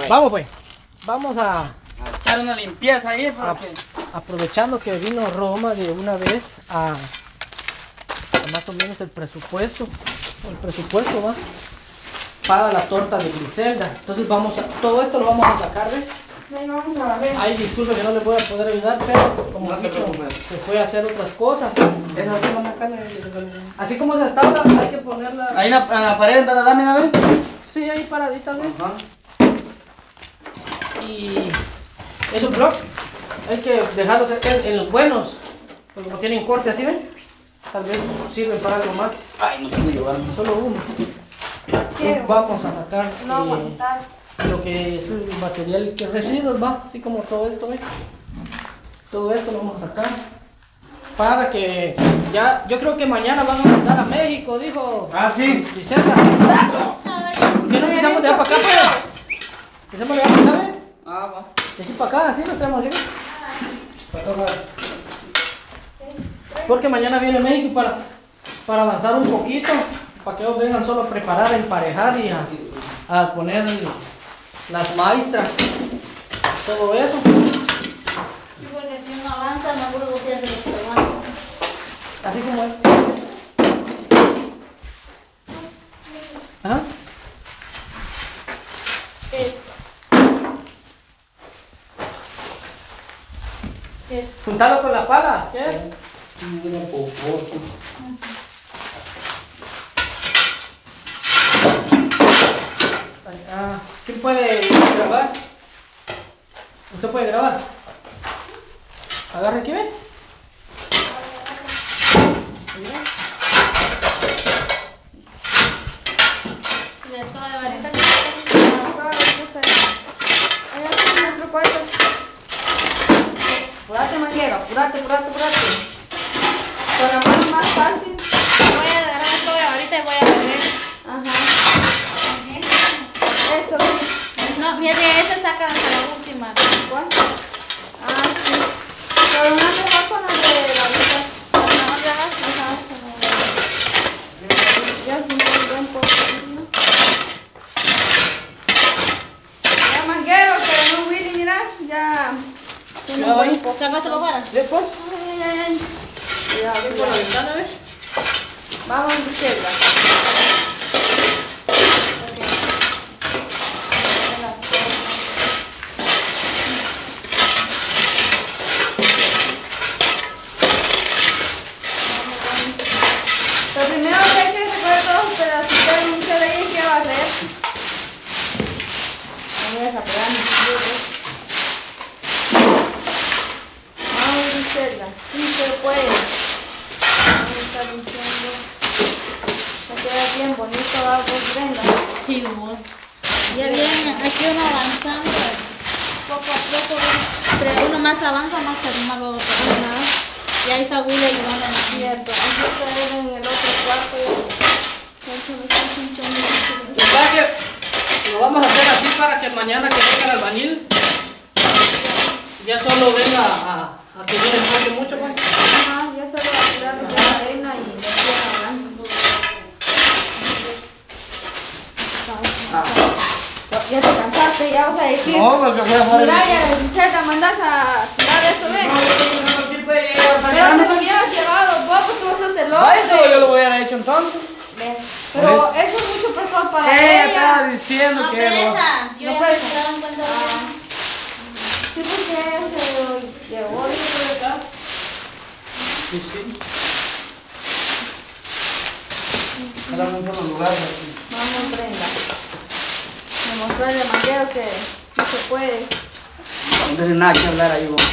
Vamos pues. Vamos a echar una limpieza ahí porque... aprovechando que vino Roma de una vez a más o menos el presupuesto va para la torta de Griselda. Entonces todo esto lo vamos a sacar, ¿ves? Vamos a ver. Ay, disculpe que no le voy a poder ayudar, pero como No te dicho, preocupes. se fue a hacer otras cosas. Así Así como esa tabla hay que ponerla. ahí en la pared de la lámina, ¿ves? Sí, ahí paradita, ¿ves? Ajá. Y esos bloques hay que dejarlos en los buenos, porque no tienen corte así, ¿ven? Tal vez sirven para algo más. Ay, no puedo llevarme. Solo uno. ¿Qué? Entonces vamos a sacar No aguantar. lo que es el material que residuos, va, así como todo esto, ¿ven? Todo esto lo vamos a sacar para que ya, yo creo que mañana van a mandar a México, dijo Ah, sí. Griselda. ¿Por qué no empezamos de allá para acá, pues? Empezamos de allá para acá, ¿ven? Ah, va. De aquí para acá, así lo tenemos así, ¿ven? Para tocar. Porque mañana viene México para avanzar un poquito, para que ellos vengan solo a preparar, a emparejar y a poner las maestras, todo eso. Sí, porque si uno avanza, no luego se hace los trabajos. Así como es. ¿Ah? Juntalo con la pala, ¿qué es? ¿Quién puede grabar? ¿Usted puede grabar? Agarre aquí, ¿ve? La escoba de varita que Apurate, manguero, apurate. Con la mano más fácil. voy a agarrar la escoba de varita y voy a barrer. Ajá. Eso, sí. No, fíjate, esta saca hasta la última. ¿Cuál? Ah, sí. Pero una se va con la de la vida. Ajá. Ya es un buen poquito. Ya, manguero, que no Willy, mira, ya. Ya va ahí. ¿Sacaste los varas? Después, Ay. Ya, ahí por la ventana, ¿ves? vamos a Griselda. Pero primero hay que recoger todos los pedacitos de un CD y hay que barrer. Vamos a desapegar mis pies. Vamos a Griselda. Sí se puede. Vamos a estar limpiando. Va a quedar bien bonito, va pues Brenda. Sí, amor. Ya bien, aquí uno avanzando. Poco a poco, entre uno más avanza, más termina luego termina. Y ahí está Willy ayudando en la Cierto, aquí está en el otro cuarto. ¿Verdad que lo vamos a hacer así para que mañana que venga el albañil ya solo venga a que no le falte mucho, pues? Ajá, ya solo va a tirar la arena y le queda hablando. Ya te cansaste, ya vas a decir. No, porque voy a jugar. Mira, ya Griselda, mandas a tirar esto, ¿ves? Pero te lo hubieras llevado, vos, porque vos sos celoso. Ah, eso yo lo hubiera hecho entonces. Pero eso es mucho peso para Estaba ella. diciendo No que presa, yo No ya me presa. he dado cuenta de Ah. Sí, porque se llevó esto de acá. Sí, sí. Era un solo lugar aquí. Vamos, Brenda. Me mostró el manguero que sí se puede. No tiene nada que hablar ahí, vos.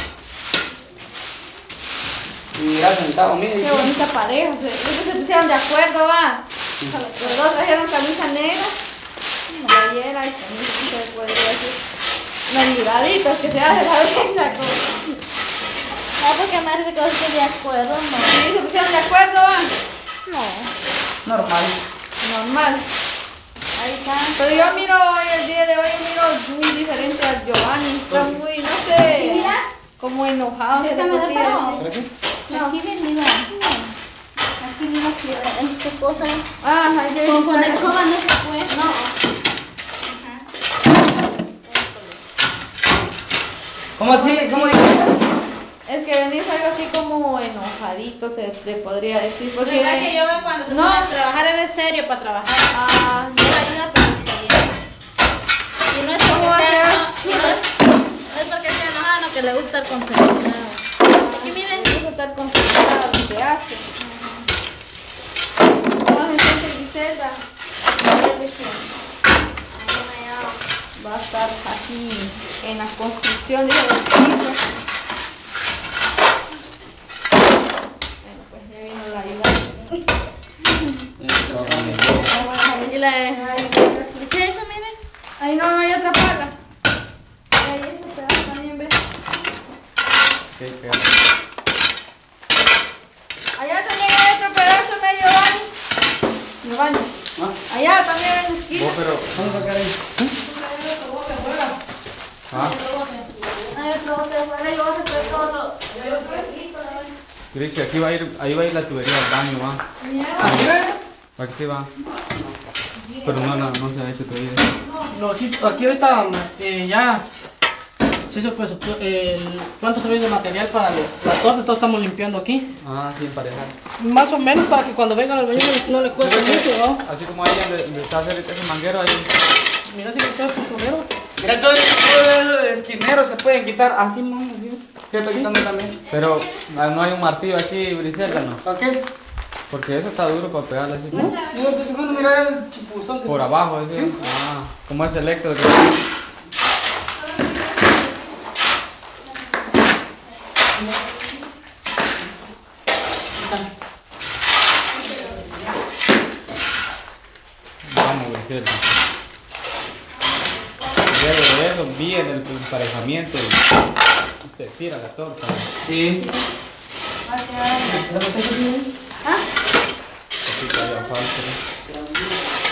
Y mira, sentado, mira. Qué bonita pareja. Se pusieron de acuerdo, va. Los dos trajeron camisa negra, playera y camisa, se podría decir. Mendigaditos que se hace la Brenda. Ah, porque me hace que estoy de acuerdo, no. Sí, se pusieron de acuerdo, va. No. Normal. Normal. Ahí está. Pero yo miro hoy, el día de hoy, miro muy diferente a Giovanni. Está muy, no sé, ¿Y mira? como enojado. ¿Esta me da para vos? ¿Para qué? No. Aquí ven, mira. Aquí mira que esta cosa. Ah, hay que Con la buscar- escoba no se puede. No. Ajá. ¿Cómo así? ¿Cómo dijiste? Es que venís algo así como enojadito, se te podría decir. Porque Porque es que yo veo cuando se No. pone a trabajar es de serio para trabajar. Ah, No ayuda, pero está bien. Y no es porque ¿Cómo va a sea, quedar? no es porque sea enojado, no, que le gusta estar concentrado. Aquí miren. no gusta estar concentrado en lo que hace. ¿Cómo se siente Griselda? Va a estar aquí en la construcción de los pisos. Bueno, pues ya vino la ayuda. Y la de eso, miren. Ahí no hay otra pala. Ahí este pedazo también, ¿ves? Allá también hay otro pedazo, medio baño. Giovanni. ¿Ah? Allá también en la esquina. Vos, pero. Vamos a sacar ahí. Ah, Hay otro bote afuera y vas a traer todo. Grixi, aquí va a ir, ahí va a ir la tubería al baño, va. Aquí va. Pero no se ha hecho todavía. No, sí, aquí ahorita ya se hizo pues, cuánto se ve de material para la torta, entonces estamos limpiando aquí. Ah, sí, emparejar. Más o menos para que cuando vengan al baño no le cueste mucho, ¿no? Así como ahí donde está cerca ese manguero ahí. Mira si me queda primero. Mira, todo el esquinero se pueden quitar así, ¿no? Así. ¿Qué está quitando también? Pero no hay un martillo aquí, Briselda, ¿no? ¿Para qué? Porque eso está duro para pegarle así. No, estoy fijando, mira el chipuzón que Por abajo, eso. Sí. Ah, como es electro. Vamos, Briselda. Luego de eso viene el emparejamiento y se tira la torta. Sí. Así todavía falta, ¿no?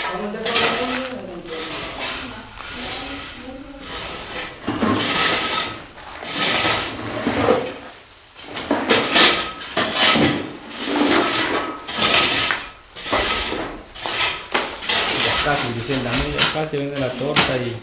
Ya casi, Griselda, ¿no? Ya casi viene la torta y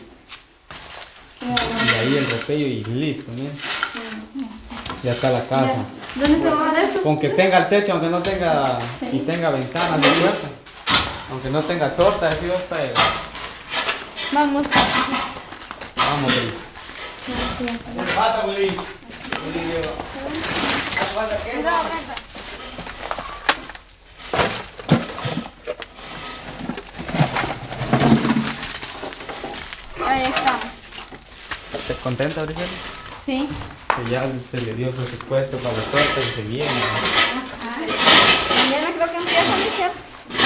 ahí el repello y listo, miren. Ya está la casa. ¿Dónde se va a dar esto? Con que tenga el techo, aunque no tenga, y tenga ventanas de puerta, aunque no tenga torta, así va a estar. Vamos. Vamos, Gris. Pata, güey. Ahí estamos. ¿Estás contenta, Briselda? Sí. Que ya se le dio presupuesto para la torta y se viene. Mañana creo que empieza, ¿no es cierto?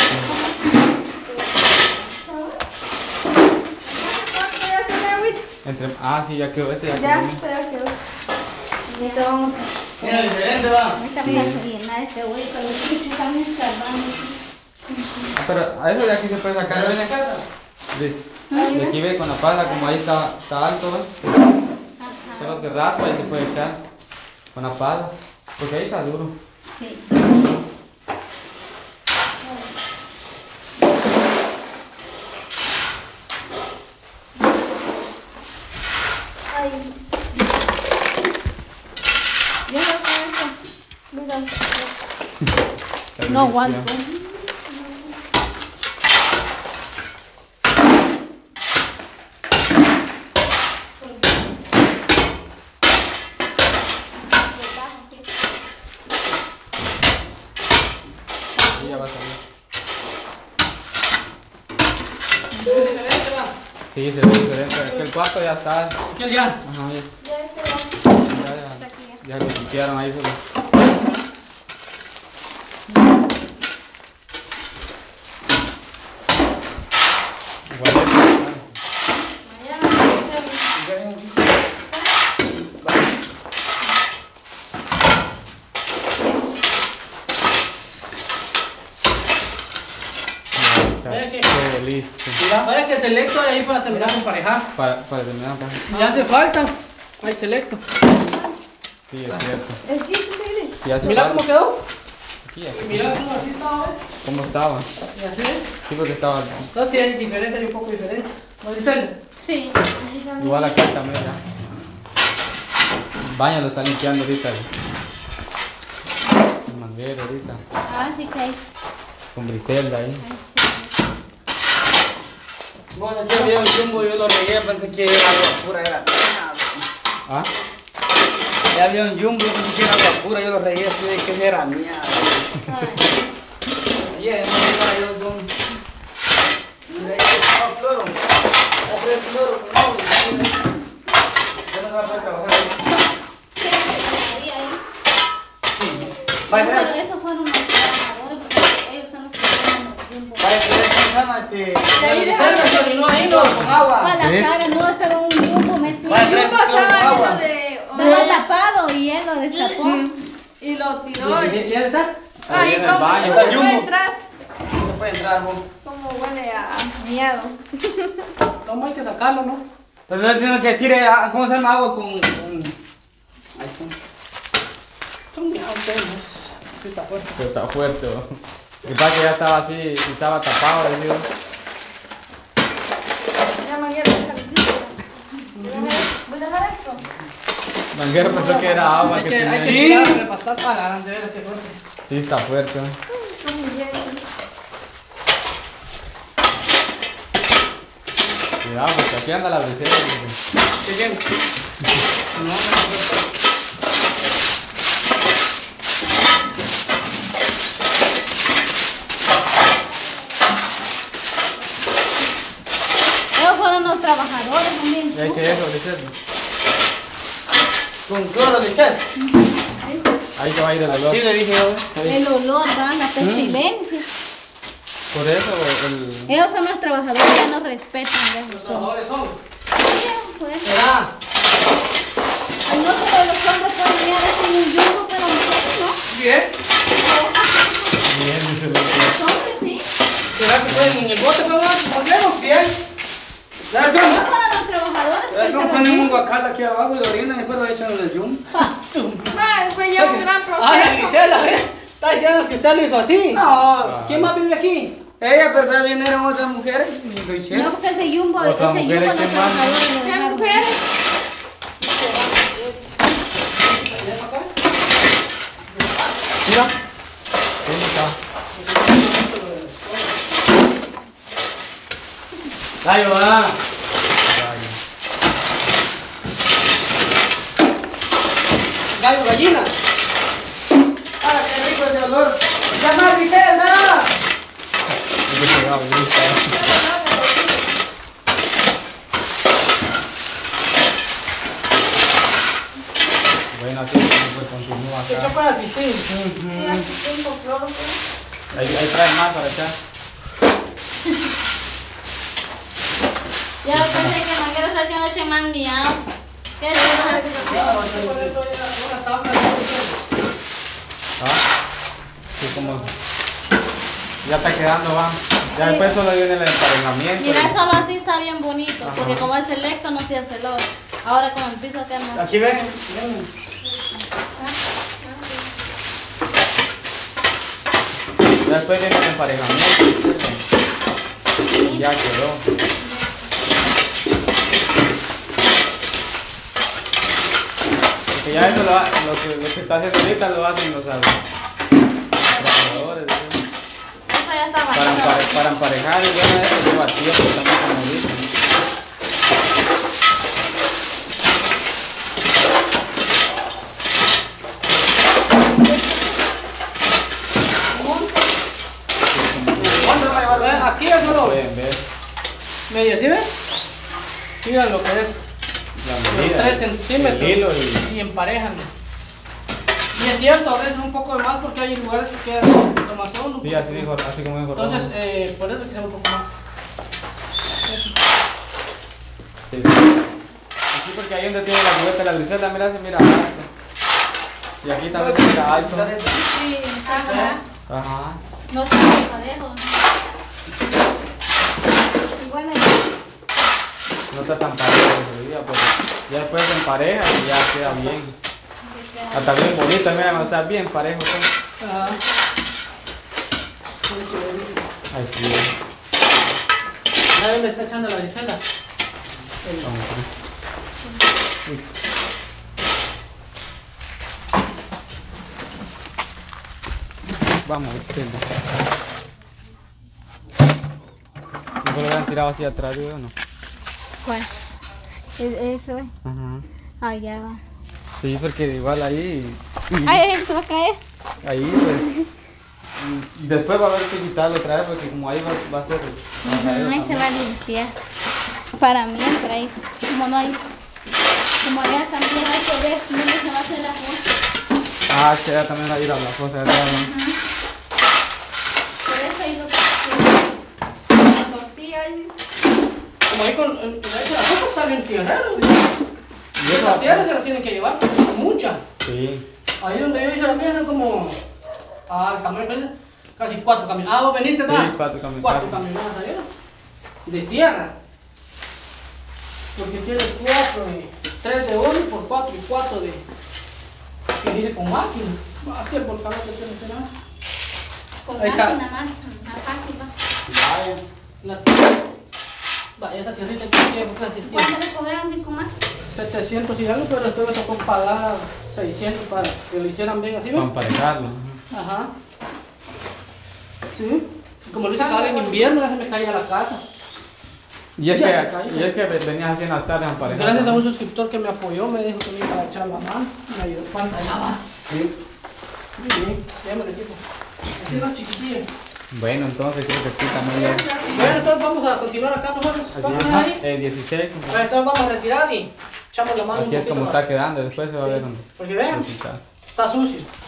¿Ya tiene agüita? Sí, ya quedó este, ya Ya, quedó. ya quedó. Listo, vamos. Mira, diferente va. Ahorita mira, se llena este hueco, los bichos están escarbando. Pero a eso de aquí se puede sacar, ¿ven acá? De aquí ve con la pala, como ahí está alto, ¿ves? Solo se raspa y se puede echar con la pala, porque ahí está duro. Sí. Ay. Ya no con eso. Mira. Está No aguanto. difícil, ¿ya? Y ya va a salir. Sí, se ve diferente. Es que el cuarto ya está. Ajá, ¿Qué ya? ya, Ya este va. ya lo limpiaron ahí solo. Igual es. Mañana vamos a hacer. Vaya que- Todo listo. Vaya que selecto ahí para terminar de emparejar. Para terminar, pues. Si ya hace falta, ahí selecto. Sí, es cierto. Es que sí, Sí, hace Mira falta. cómo quedó. Aquí, aquí. Mira cómo así estaba, ¿ves? ¿Cómo estaba? Y así. Sí, porque estaba No, sí hay diferencia, hay un poco de diferencia. ¿No, Giselle? Sí. igual aquí también, ya. baño lo está limpiando ahorita. El manguero ahorita. Ah, sí que hay. Con Griselda ahí. Bueno, yo vi el jumbo, yo lo regué, pensé que era agua pura, era mía. ¿Ah? Ya había un jumbo, yo pensé que era agua pura, yo lo regué así de que era mía. Ayer, no era yo con... Le dije, no, cloro. Compré el cloro con agua. Yo no voy a poder trabajar ahí. Pero esos fueron los trabajadores porque ellos son los que llevan los tiempos. Vaya, ¿cómo se llama este? Y ahí dejaron Se orinó ahí, ¿no? Con agua. Para la cara, no, estaba un yumbo metido. Vale, el jumbo trae estaba agua. lleno de... Estaba tapado y él lo destapó. Y lo tiró. ¿Y ya está? Ahí en el como baño, no está se el puede jumbo. entrar. No se puede entrar, vos. Como huele a miado. ¿Cómo hay que sacarlo, no? Entonces no tiene que tire, ¿cómo se llama? Agua con... Ahí está. Son miados, ¿no? Sí, está fuerte. Pero está fuerte, ¿no? Y para que ya estaba así, y estaba tapado, le digo. Ya manguera, déjame. ¿Voy a dejar esto? Manguero pensó que era agua Hay que que tenía. tirarle bastante para adelante, vean qué fuerte. Sí, está fuerte, ¿no? Son muy bien. Cuidado, porque aquí anda la Griselda. ¿Qué tiene? No, Ellos fueron los trabajadores también. Ya eché eso, Griselda. con cloro le echas. Ahí se va a ir el olor. Sí, le dije yo. El olor, va, la pestilencia. Por eso, Ellos son los trabajadores, ya nos respetan. Ya Los son. trabajadores son. Pues, Será. no todos los hombres pueden mirar así en un yungo, pero mujeres no. Bien. bien, dice Los hombres sí. ¿Será que pueden en el bote, mamá? ¿Por qué no? Bien. ¿Sabes No cómo? para los trabajadores. ¿Sabes que cómo estaban ponen un bien. guacal aquí abajo y lo orinan y después lo echan en el yum? Fue ya un gran Ah, la proceso. Grisela, ¿eh? Está diciendo que usted lo hizo así. No, ¿Quién más vive aquí? ella, pero también eran otras mujeres y lo No, hicieron. porque ese yumbo, Otras los mujeres, ¿quién más? trabajadores lo ¿Qué dejaron. mujeres? Mira. ¿Cómo está? Gallo, va. Gallo, gallina. ¡Ah, qué rico ese olor! ¡Llama a Griselda! Qué pegado, listo. Bueno, así pues continúa ¿Qué acá. puede asistir? Sí, así tengo cloro. Ahí trae más para acá. Ya pensé que Manguero está haciendo ese man miau. ¿Qué es eso? ¿Ah? Sí, como... Ya está quedando, va. Ya después solo viene el emparejamiento. Mira, solo así está bien bonito, porque como es selecto no se hace olor. Ahora con el piso acá no. Aquí ven. ven. Ya después viene el emparejamiento. Y ya quedó. Porque ya eso lo que está haciendo ahorita lo hacen los trabajadores. ¿sí? Esto ya está Para, bajado. para emparejar y bueno, eso lleva tiempo también como dicen. Aquí es solo Pueden ver medio, ¿sí ven? Miren lo que es. la medida. 3 centímetros. El hilo Y emparejan. Y es cierto, a veces un poco de más porque hay lugares que quedan un poquito más hondo. Sí, así, dijo, así como dijo Ramón. Entonces, por eso queda un poco más. Sí. Aquí porque ahí donde tiene la cubeta la Griselda, mira, se mira alto. Y aquí también se mira alto. Sí, ajá. Ajá. No está parejo. Bueno, No está tan parejo todavía, pero ya después se empareja y ya queda bien. Hasta bien bonito, mira, cuando está bien parejo. Pues. Ah. Así es. ¿Sabes dónde está echando la Griselda? Uy. Vamos, Tilda. ¿No lo habían tirado hacia atrás, digo, no? ¿Cuál? Eso es. Ajá. Ah, ya va. Sí, porque igual ahí... Ay, se va a caer. Ahí, pues... y después va a haber que quitarlo otra vez, porque como ahí va a ser... Ahí se va a limpiar. Para mientras ahí. Como no hay... Como allá también hay que ver dónde se va a hacer la cosa. Ah, que ya también va a ir a la cosa, ¿verdad? Por eso hay lo que... La tortilla ahí. Como ahí con la cosa sale un tierrero. ¿Y Y eso? la tierra se la tienen que llevar, mucha. Sí. Ahí donde yo hice la mía eran como... el camión parece casi 4 camiones. Ah, vos veniste, Sí, ¿verdad? 4 camiones. 4 camionadas salieron. De tierra. Porque tiene 3 de oro por 4 y 4 de... que dice con máquina. Así el volcán que tiene que nada. Con Ahí está. máquina más fácil va. Vaya. Vaya, esa tierrita que tiene casi ¿Cuánto le cobraron sin comer? 700 y algo, pero después me tocó pagar 600 para que lo hicieran bien así, Para ¿no? emparejarlo. Ajá. Sí. Como lo hice cada en invierno, ya se me caía la casa. Y es, Ya se cayó. que venías haciendo las tardes emparejadas. Gracias a un suscriptor que me apoyó, me dijo que me iba a echar la mano. Me ayudó. ¿Cuánta ya va? Sí. Muy bien, déjame equipo. Así va chiquitilla. Bueno, entonces creo que aquí también ya... Bueno, entonces vamos a continuar acá nosotros. ¿Cuánto es ahí? 16. Bueno, entonces vamos a retirar y echamos la mano Así un es poquito como más. está quedando, después se va a ver dónde. Porque vean, resultado. está sucio.